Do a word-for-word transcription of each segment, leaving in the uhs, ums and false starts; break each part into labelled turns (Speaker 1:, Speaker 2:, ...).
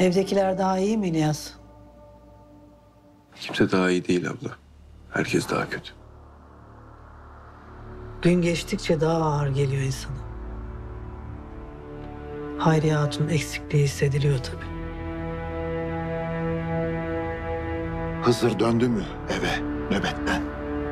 Speaker 1: Evdekiler daha iyi mi İlyas?
Speaker 2: Kimse daha iyi değil abla. Herkes daha kötü.
Speaker 1: Gün geçtikçe daha ağır geliyor insana. Hayriye Hatun eksikliği hissediliyor tabii.
Speaker 3: Hızır döndü mü eve nöbetten?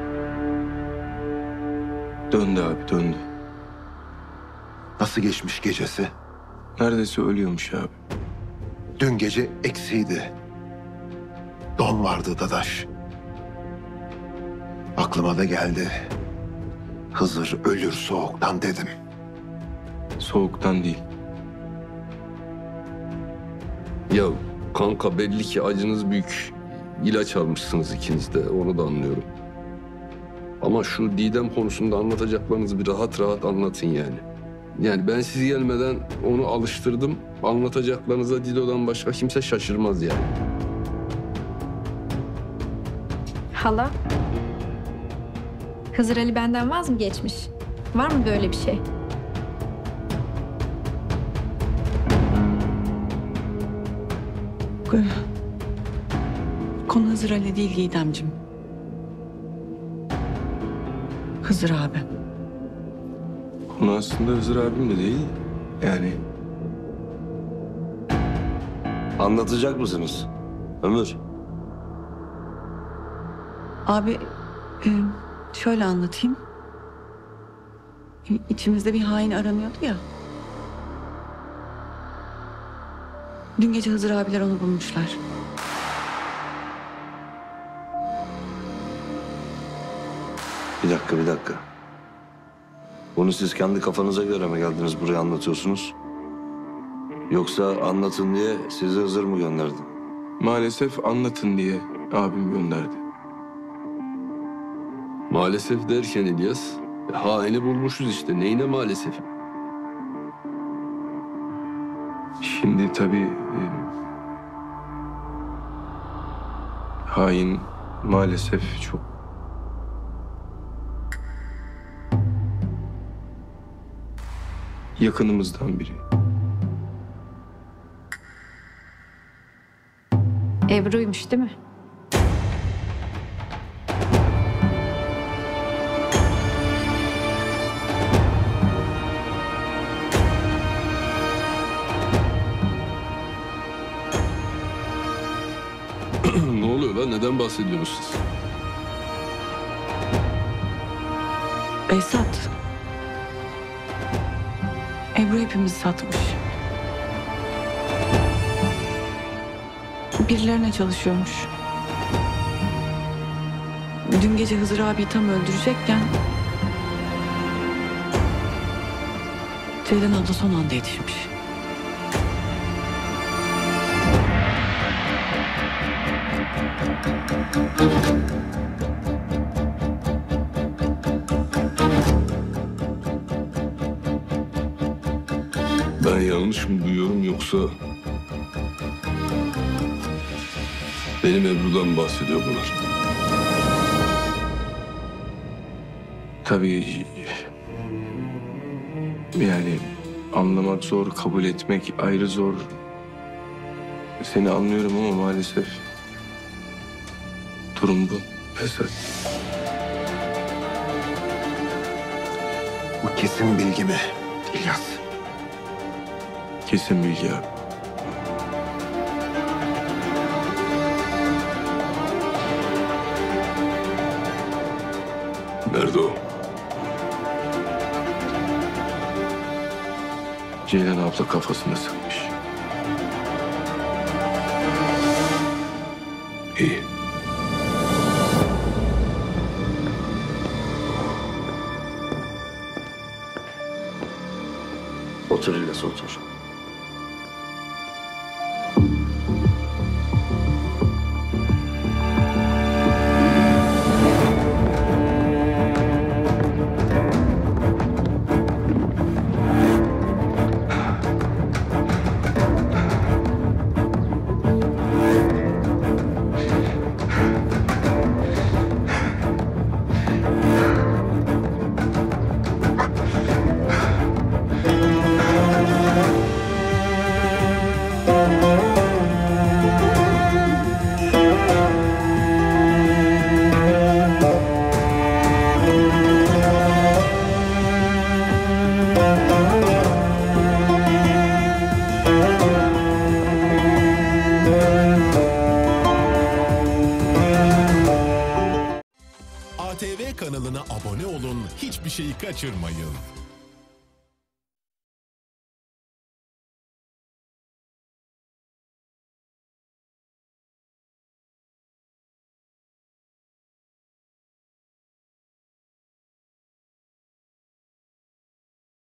Speaker 2: Döndü abi döndü.
Speaker 3: Nasıl geçmiş gecesi?
Speaker 2: Neredeyse ölüyormuş abi.
Speaker 3: Dün gece eksiydi. Don vardı dadaş. Aklıma da geldi. Hızır ölür soğuktan dedim.
Speaker 2: Soğuktan değil.
Speaker 4: Ya kanka belli ki acınız büyük. İlaç almışsınız ikiniz de, onu da anlıyorum. Ama şu Didem konusunda anlatacaklarınızı bir rahat rahat anlatın yani. Yani ben sizi gelmeden onu alıştırdım. Anlatacaklarınıza Dido'dan başka kimse şaşırmaz yani.
Speaker 5: Hala? Hızır Ali benden vaz mı geçmiş? Var mı böyle bir şey?
Speaker 6: Konu Hızır Ali değil Didemciğim. Hızır abi.
Speaker 2: Konu aslında Hızır abim de değil. Yani
Speaker 7: Anlatacak mısınız Ömür?
Speaker 6: Abi e, şöyle anlatayım. İ- İçimizde bir hain aranıyordu ya. Dün gece Hızır abiler onu bulmuşlar.
Speaker 7: Bir dakika bir dakika. Bunu siz kendi kafanıza göre mi geldiniz buraya anlatıyorsunuz? Yoksa anlatın diye sizi Hızır mı gönderdi?
Speaker 2: maalesef anlatın diye abim gönderdi.
Speaker 4: Maalesef derken İlyas, e, haini bulmuşuz işte. Neyine maalesef?
Speaker 2: Şimdi tabii e, hain maalesef çok yakınımızdan biri.
Speaker 5: Ebru'ymuş değil mi?
Speaker 4: Ne oluyor lan? Neden bahsediyorsunuz siz?
Speaker 6: Behzat. Ebru hepimizi satmış. Birilerine çalışıyormuş. Dün gece Hızır abi tam öldürecekken Ceylan abla son anda yetişmiş.
Speaker 4: Ben yanlış mı duyuyorum yoksa... Benim Ebru'dan bahsediyor bunlar.
Speaker 2: Tabii yani anlamak zor, kabul etmek ayrı zor. Seni anlıyorum ama maalesef durum bu. Behzat.
Speaker 3: Bu kesin bilgi mi İlyas?
Speaker 2: Kesin bilgi abi.
Speaker 4: Nerede o?
Speaker 2: Ceylan abla kafasına sıkmış.
Speaker 4: İyi.
Speaker 7: Otur İlyas otur.
Speaker 8: kanalına abone olun, hiçbir şeyi kaçırmayın.